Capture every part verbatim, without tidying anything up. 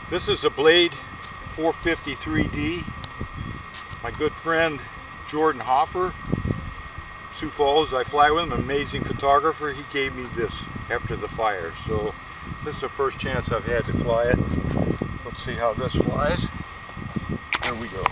This is a Blade four fifty-three D. My good friend Jordan Hoffer, Sioux Falls, I fly with him, an amazing photographer. He gave me this after the fire. So this is the first chance I've had to fly it. Let's see how this flies. There we go.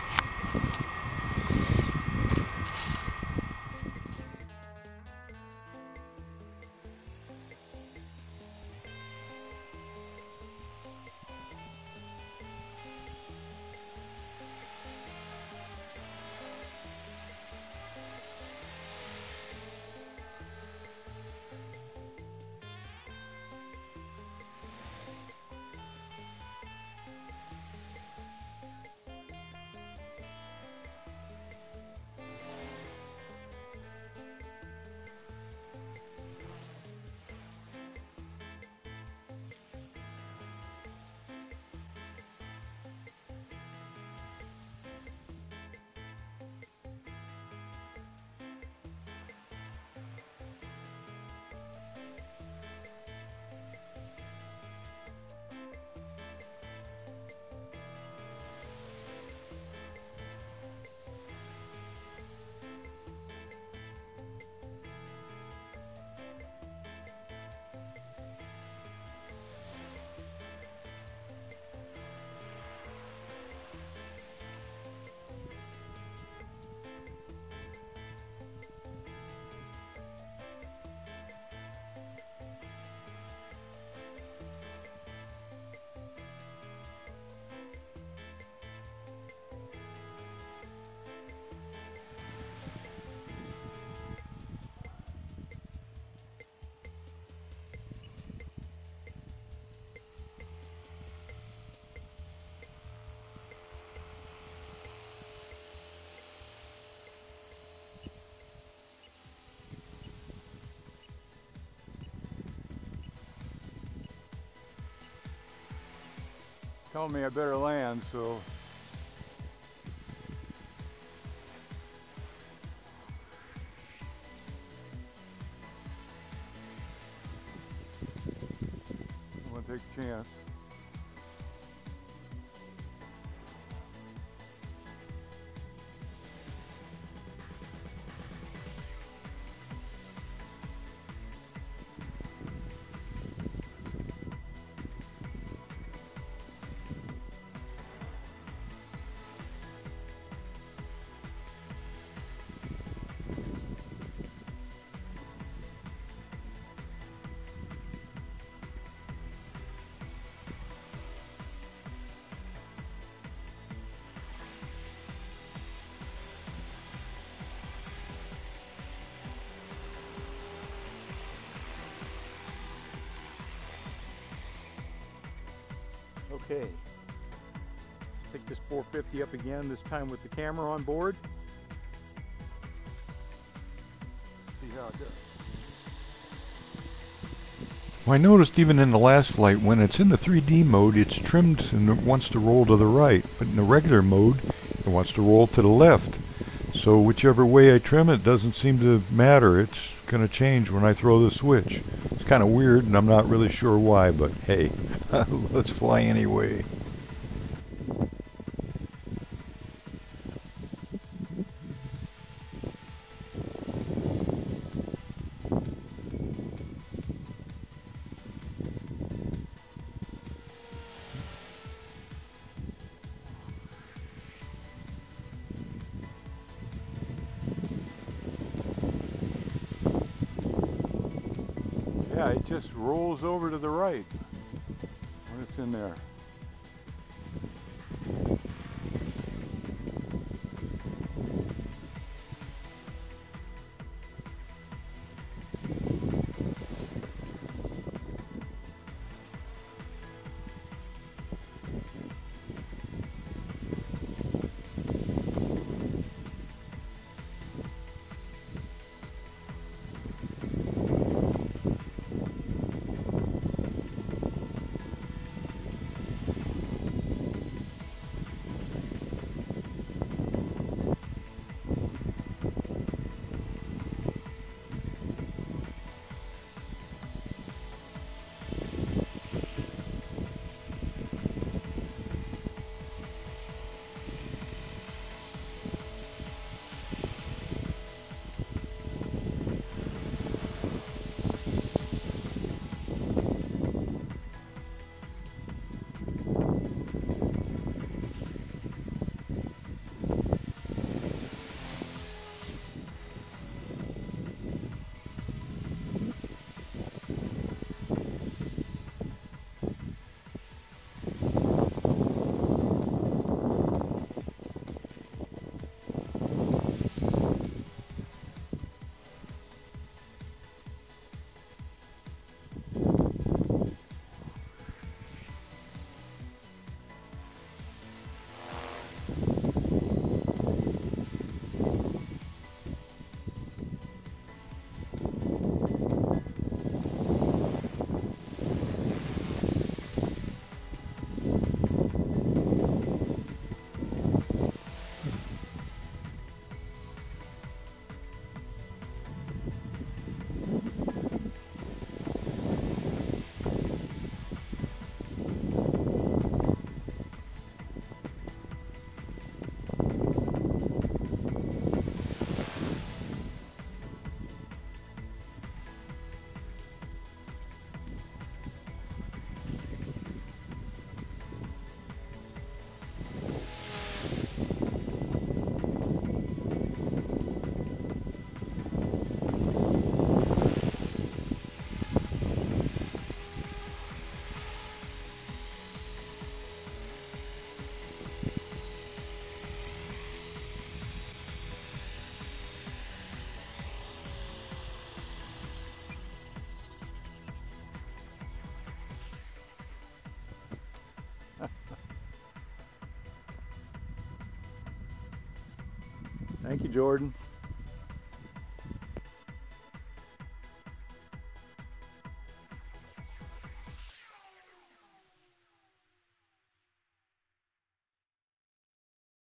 Telling me I better land, so I'm gonna take a chance. Okay, take this four fifty up again, this time with the camera on board. See how it does. Well, I noticed even in the last flight, when it's in the three D mode, it's trimmed and it wants to roll to the right. But in the regular mode, it wants to roll to the left. So whichever way I trim it doesn't seem to matter. It's going to change when I throw the switch. It's kind of weird and I'm not really sure why, but hey, let's fly anyway. Yeah, it just rolls over to the right when it's in there. Thank you, Jordan.